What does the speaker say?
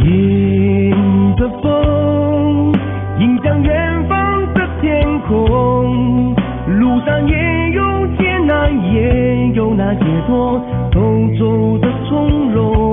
迎着风，迎向远方的天空，路上也有艰难，也有那解脱，走走的从容。